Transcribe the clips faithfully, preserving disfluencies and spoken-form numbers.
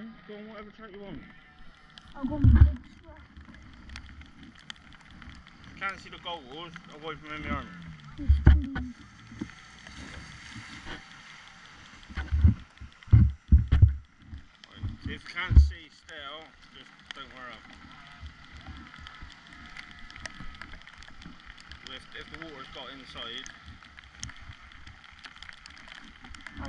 on, go on whatever track you want. I'll go on the big track. Can't see the goggles, away from in the arm. Yes, please. If you can't see still, just don't worry. If, if the water's got inside. I...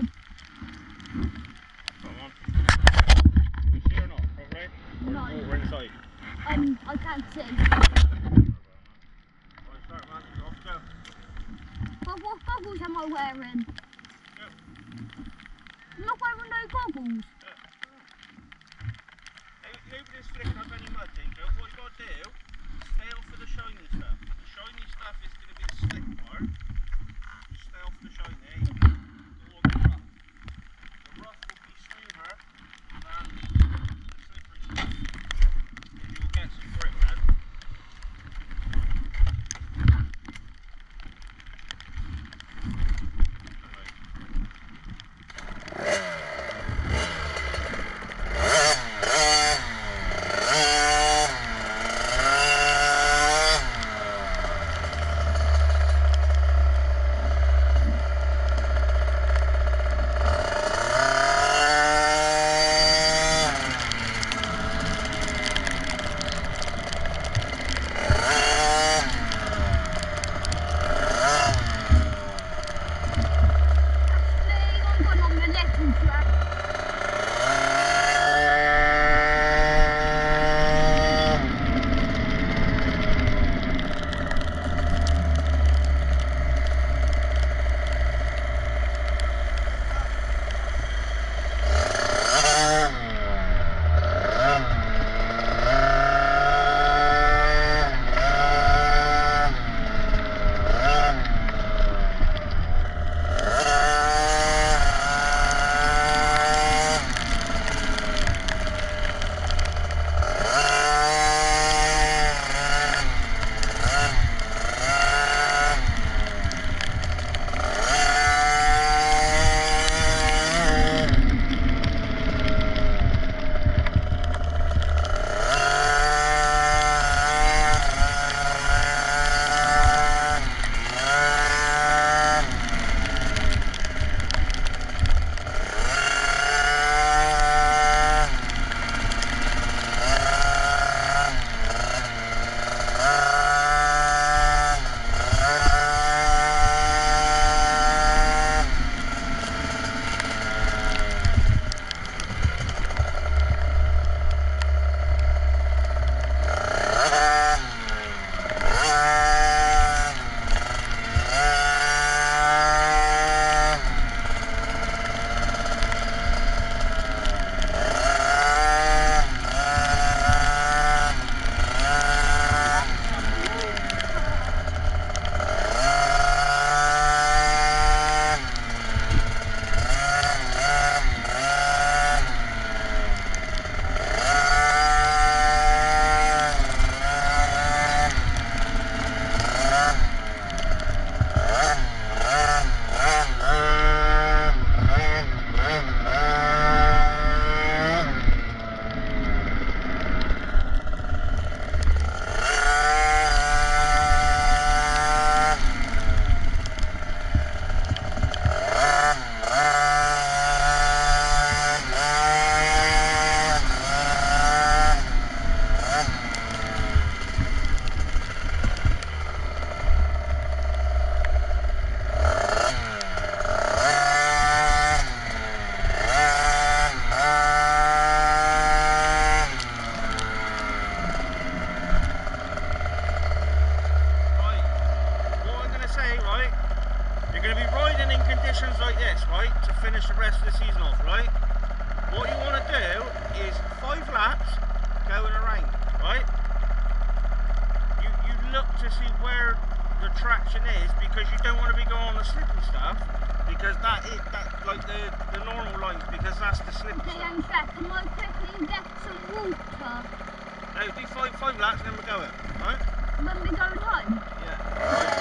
Come on. You see or not, probably? Or No. the water inside? Um, I can't see. Right, start man, off go. But what goggles am I wearing? Go. I'm not wearing no goggles. Nobody's flicking up any mud, Dinko. What you got to do, stay off of the shiny stuff. The shiny stuff is going to be the slick part. Just stay off the shiny. Go on the rough. The rough will be smoother than the slippery stuff. Because you'll get some grip then. conditions like this, right, to finish the rest of the season off, right, what you want to do is five laps going around, right? You, you look to see where the traction is, because you don't want to be going on the slippy stuff, because that is that like the, the normal lines, because that's the slippy okay, stuff. I'm back. Can I quickly get some water? No, do five, five laps and then we're going, right? When we're going home? Yeah.